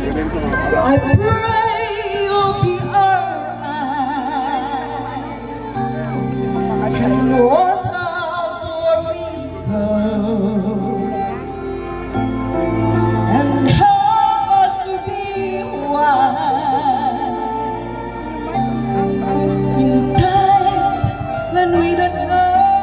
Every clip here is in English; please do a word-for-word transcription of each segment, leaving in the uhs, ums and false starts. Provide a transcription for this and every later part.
I pray you'll be earth and waters where we go, and help us to be wise in times when we don't know.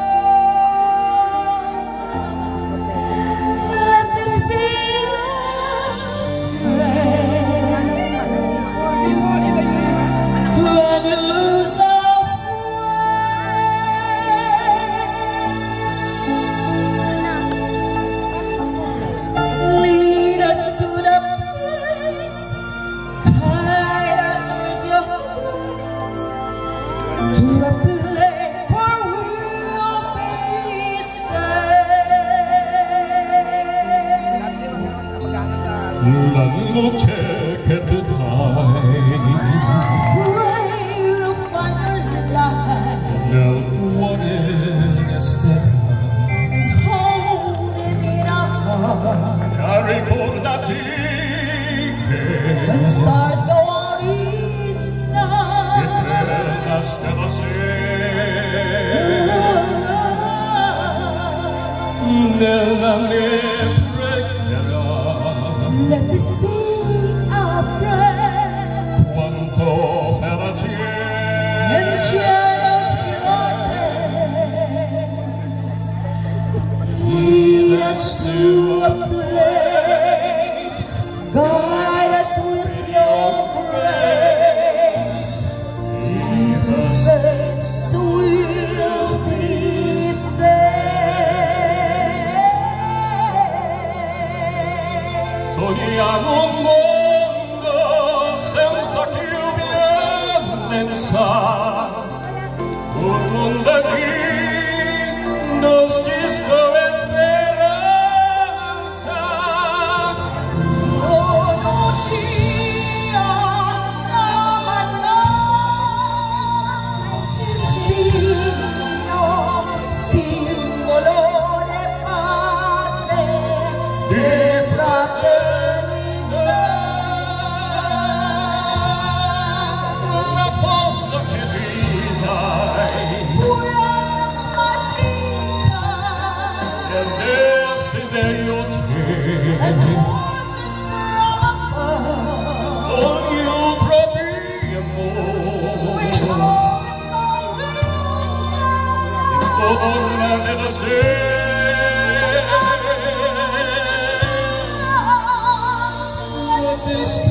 To a place where we'll be safe. La noche que te trae, Pray you'll find your light. nel cuore resterà. Hold it in our heart. E ricordati che When the stars go out each night, stella nella mia preghiera. let this be our prayer. Quanto felice And share us with our prayer. Lead us to a place, guide us with your grace. Keep us safe, so we'll be safe. Sogniamo un mondo senza più violenza, un mondo di giustizia e speranza. Ogni dia amano il signo, simbolo di pace e fraternità. La forza che ti dai Buona mattina e il desiderio c'è. Ogni altro abbiamo We hope it's all Donna della sera. Let this